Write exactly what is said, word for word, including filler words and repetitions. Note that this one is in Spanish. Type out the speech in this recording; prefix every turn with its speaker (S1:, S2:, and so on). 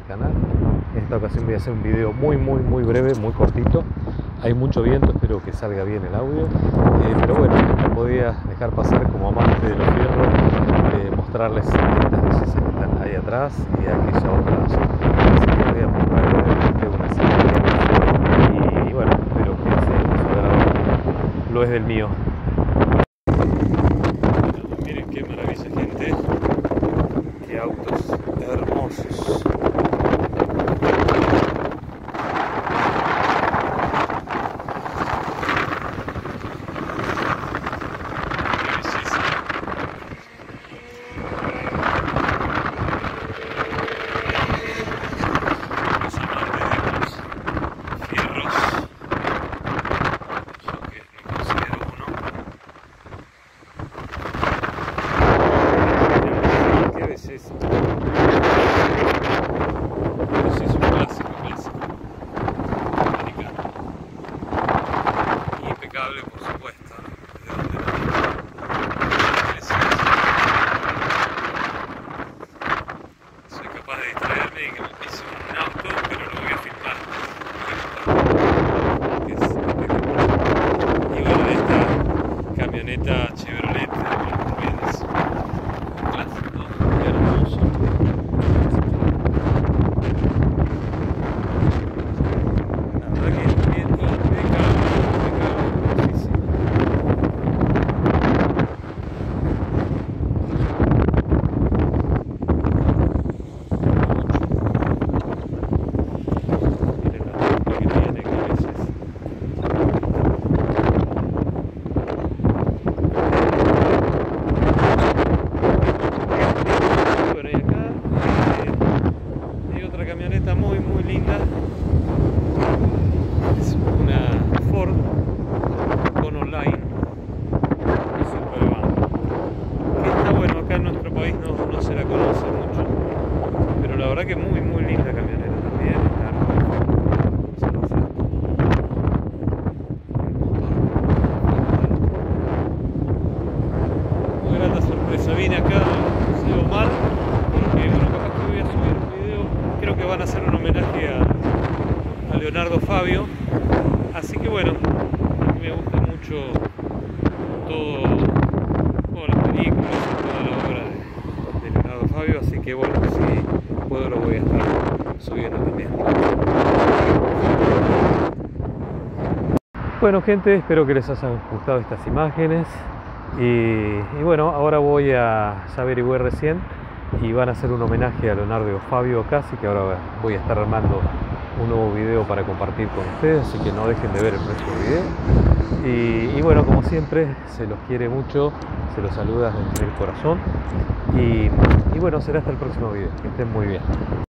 S1: canal. En esta ocasión voy a hacer un video muy muy muy breve, muy cortito. Hay mucho viento, espero que salga bien el audio, eh, pero bueno, no podía dejar pasar como amante de los fierros, eh, mostrarles estas bellezas que están ahí atrás y aquella otra así que voy a mostrar brevemente una serie y, y bueno, espero que sea de su agrado, lo es del mío. Miren qué maravilla, gente, qué autos hermosos. Por supuesto, de donde no soy capaz de distraerme y hice un auto, pero lo voy a filmar. Que es espectacular. Y bueno, esta camioneta Chevrolet también es un clásico, hermoso. La verdad que bien impecable. Camioneta muy muy linda, es una Ford con online y super van, que está bueno, acá en nuestro país no, no se la conoce mucho, pero la verdad que muy muy linda camioneta también, está muy grata sorpresa. Vine acá a Museo Mar porque bueno, capaz que voy a subir un video. Creo que van a hacer un homenaje a, a Leonardo Fabio, así que bueno, a mí me gusta mucho todo, todas las películas y toda la obra de, de Leonardo Fabio, así que bueno, si puedo lo voy a estar subiendo también. Bueno, gente, espero que les hayan gustado estas imágenes y, y bueno, ahora voy a, ya averigué recién y van a hacer un homenaje a Leonardo Fabio acá, así que ahora voy a estar armando un nuevo video para compartir con ustedes, así que no dejen de ver el próximo video. Y, y bueno, como siempre, se los quiere mucho, se los saluda desde el corazón y, y bueno, será hasta el próximo video, que estén muy bien.